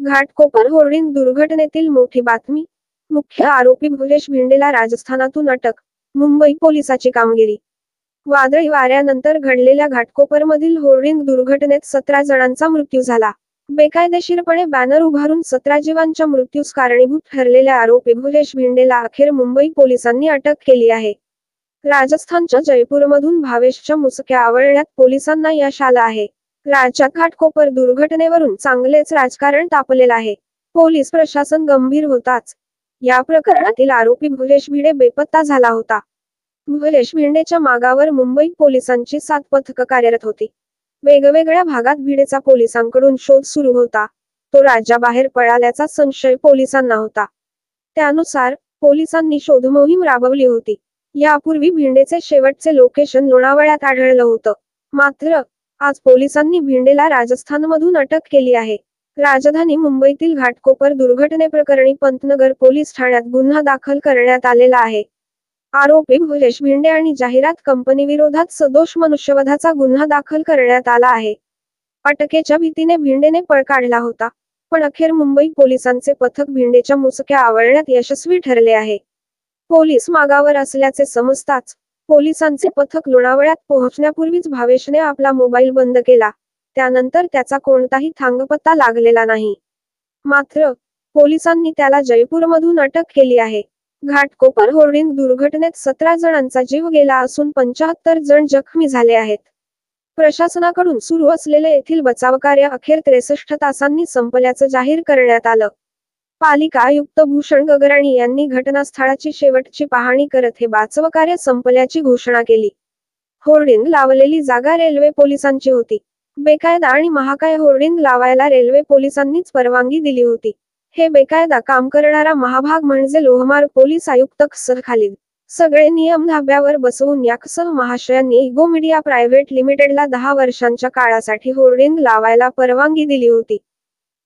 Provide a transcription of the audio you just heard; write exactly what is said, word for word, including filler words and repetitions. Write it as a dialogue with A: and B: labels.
A: Ghatkopar hoarding दुर्घटनेतील मोठी बातमी. मुख्य आरोपी भुलेश भिंडेला राजस्थानातून अटक. मुंबई पोलिसाची कामगिरी. वादळी वाऱ्यानंतर घडलेल्या घाटकोपरमधील होर्डिंग दुर्घटनेत सतरा जणांचा मृत्यू झाला. बेकायदेशीरपणे बॅनर उभारून सतरा जीवांच्या मृत्यूस कारणीभूत ठरलेल्या आरोपी भुलेश भिंडेला अखेर मुंबई पोलिसांनी अटक केली आहे. राजस्थानच्या जयपूरमधून भावेशच्या मुसक्या आवळण्यात पोलिसांना यश आलं आहे. राज्यात घाटकोपर दुर्घटनेवरून चांगलेच राजकारण तापलेलं आहे. पोलीस प्रशासन गंभीर होताच या प्रकरणातील आरोपी भुलेश भिडे बेपत्ता झाला होता. भुलेश भिंडेच्या मागावर मुंबई पोलिसांची सात पथकं कार्यरत होती. वेगवेगळ्या भागात भिडेचा पोलिसांकडून शोध सुरू होता. तो राज्याबाहेर पळाल्याचा संशय पोलिसांना होता. त्यानुसार पोलिसांनी शोधमोहीम राबवली होती. यापूर्वी भिंडेचे शेवटचे लोकेशन लोणावळ्यात आढळलं होतं. मात्र आज पोलिसांनी भिंडेला राजस्थानमधून अटक केली आहे. राजधानी मुंबईतील घाटकोपर दुर्घटनेप्रकरणी पंतनगर पोलीस ठाण्यात गुन्हा दाखल करण्यात आलेला आहे. आरोपी भुलेश भिंडे आणि जाहिरात कंपनीविरोधात सदोष मनुष्यवधाचा गुन्हा दाखल करण्यात आला आहे. अटकेच्या भीतीने भिंडेने पळ काढला होता, पण अखेर मुंबई पोलिसांचे पथक भिंडेच्या मुसक्या आवळण्यात यशस्वी ठरले आहे. पोलीस मागावर असल्याचे समजताच पोलिसांचे पथक लोणावळ्यात पोहोचण्यापूर्वीच भावेशने आपला मोबाईल बंद केला. त्यानंतर त्याचा कोणताही थांगपत्ता लागलेला नाही. मात्र पोलिसांनी त्याला जयपूरमधून अटक केली आहे. घाटकोपर होर्डिंग दुर्घटनेत सतरा जणांचा जीव गेला असून पंचाहत्तर जण जखमी झाले आहेत. प्रशासनाकडून सुरू असलेले येथील बचावकार्य अखेर त्रेसष्ट तासांनी संपल्याचं जाहीर करण्यात आलं. पालिका आयुक्त भूषण गगराणी यांनी घटनास्थळाची शेवटची पाहणी करत हे बचावकार्य संपल्याची घोषणा केली. होर्डिंग लावलेली जागा रेल्वे पोलिसांची होती. बेकायदा आणि महाकाय होर्डिंग लावायला रेल्वे पोलिसांनीच परवानगी दिली होती. हे बेकायदा काम करणारा महाभाग म्हणजे लोहमार्ग पोलीस आयुक्त खसर खालीद. सगळे नियम धाब्यावर बसवून या खसर महाशयांनी इगो मीडिया प्रायव्हेट लिमिटेडला दहा वर्षांच्या काळासाठी होर्डिंग लावायला परवानगी दिली होती.